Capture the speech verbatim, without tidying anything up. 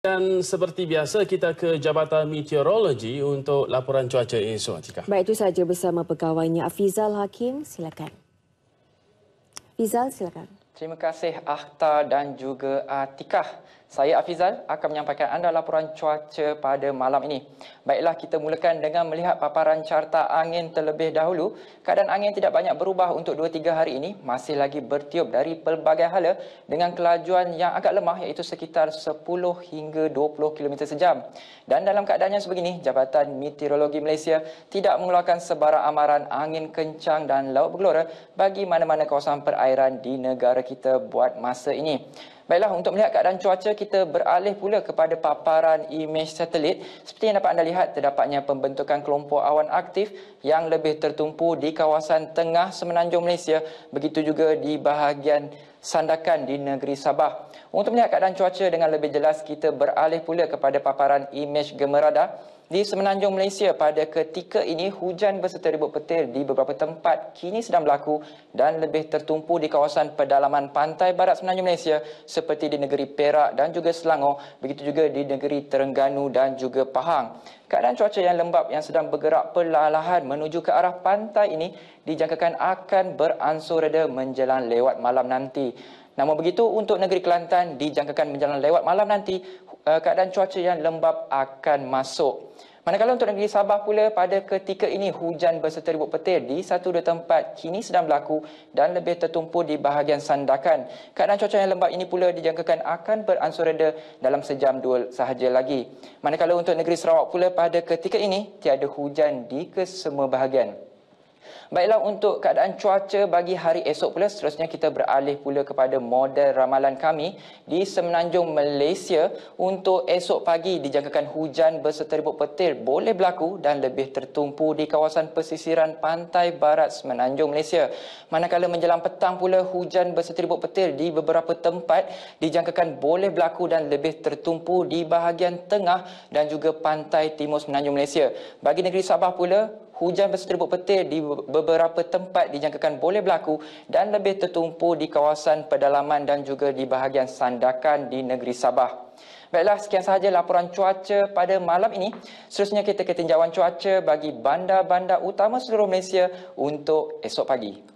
Dan seperti biasa, kita ke Jabatan Meteorologi untuk laporan cuaca esok, Atika. Baik, itu saja bersama pegawainya Afizal Hakim. Silakan. Afizal, silakan. Terima kasih Akhtar dan juga Atikah. Saya Afizal akan menyampaikan anda laporan cuaca pada malam ini. Baiklah, kita mulakan dengan melihat paparan carta angin terlebih dahulu. Keadaan angin tidak banyak berubah untuk dua tiga hari ini. Masih lagi bertiup dari pelbagai hala dengan kelajuan yang agak lemah iaitu sekitar sepuluh hingga dua puluh kilometer sejam. Dan dalam keadaannya sebegini, Jabatan Meteorologi Malaysia tidak mengeluarkan sebarang amaran angin kencang dan laut bergelora bagi mana-mana kawasan perairan di negara kita buat masa ini. Baiklah, untuk melihat keadaan cuaca, kita beralih pula kepada paparan imej satelit. Seperti yang dapat anda lihat, terdapatnya pembentukan kelompok awan aktif yang lebih tertumpu di kawasan tengah semenanjung Malaysia, begitu juga di bahagian sandakan di negeri Sabah. Untuk melihat keadaan cuaca dengan lebih jelas, kita beralih pula kepada paparan imej gemerada. Di semenanjung Malaysia pada ketika ini, hujan berserta ribut petir di beberapa tempat kini sedang berlaku dan lebih tertumpu di kawasan pedalaman pantai barat semenanjung Malaysia seperti di negeri Perak dan juga Selangor, begitu juga di negeri Terengganu dan juga Pahang. Keadaan cuaca yang lembap yang sedang bergerak perlahan menuju ke arah pantai ini dijangkakan akan beransur reda menjelang lewat malam nanti. Namun begitu, untuk negeri Kelantan dijangkakan menjelang lewat malam nanti, keadaan cuaca yang lembap akan masuk. Manakala untuk negeri Sabah pula, pada ketika ini hujan berserta ribut petir di satu dua tempat kini sedang berlaku dan lebih tertumpu di bahagian sandakan. Keadaan cuaca yang lembap ini pula dijangkakan akan beransur reda dalam sejam dua sahaja lagi. Manakala untuk negeri Sarawak pula, pada ketika ini tiada hujan di kesemua bahagian. Baiklah, untuk keadaan cuaca bagi hari esok pula, seterusnya kita beralih pula kepada model ramalan kami di semenanjung Malaysia. Untuk esok pagi dijangkakan hujan berserta ribut petir boleh berlaku dan lebih tertumpu di kawasan pesisiran pantai barat semenanjung Malaysia. Manakala menjelang petang pula, hujan berserta ribut petir di beberapa tempat dijangkakan boleh berlaku dan lebih tertumpu di bahagian tengah dan juga pantai timur semenanjung Malaysia. Bagi negeri Sabah pula, hujan berserta ribut petir di beberapa tempat dijangkakan boleh berlaku dan lebih tertumpu di kawasan pedalaman dan juga di bahagian sandakan di negeri Sabah. Baiklah, sekian sahaja laporan cuaca pada malam ini. Seterusnya kita ke tinjauan cuaca bagi bandar-bandar utama seluruh Malaysia untuk esok pagi.